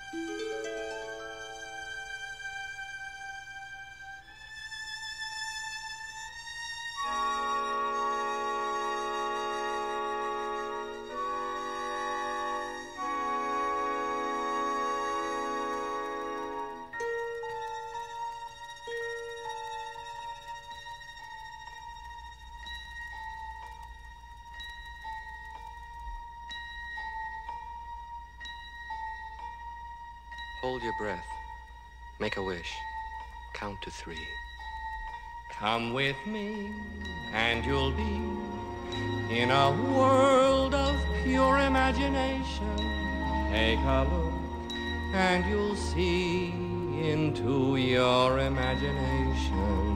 Hold your breath. Make a wish. Count to 3. Come with me, and you'll be in a world of pure imagination. Take a look, and you'll see into your imagination.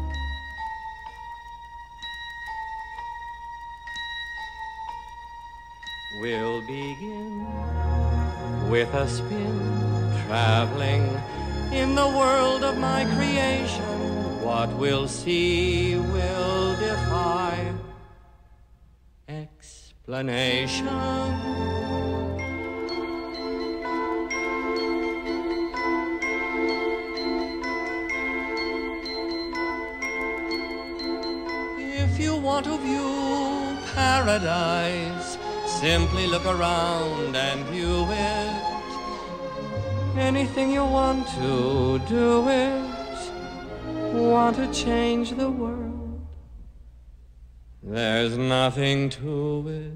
We'll begin with a spin, traveling in the world of my creation. What we'll see will defy explanation. If you want to view paradise, simply look around and view it. Anything you want to do it. Want to change the world. There's nothing to it.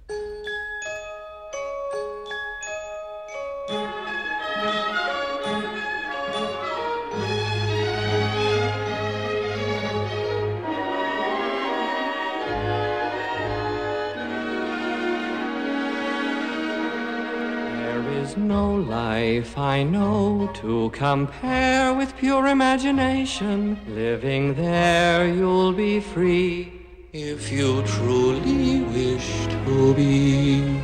No life I know to compare with pure imagination. Living there you'll be free if you truly wish to be.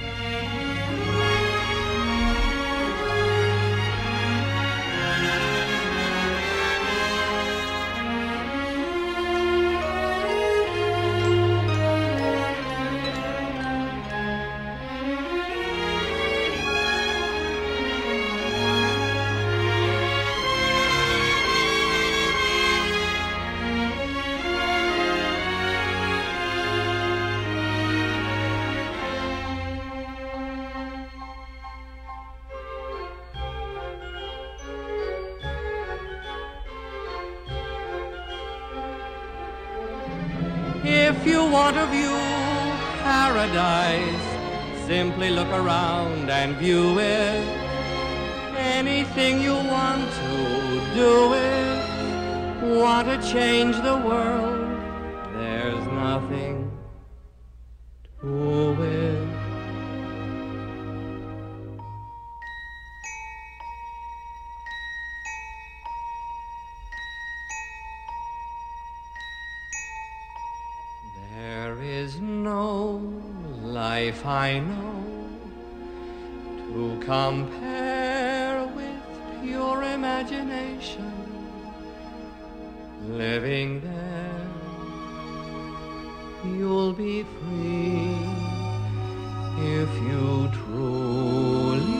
If you want to view paradise, simply look around and view it. Anything you want to do it. Want to change the world, there's nothing to it. There is no life I know to compare with pure imagination. Living there, you'll be free if you truly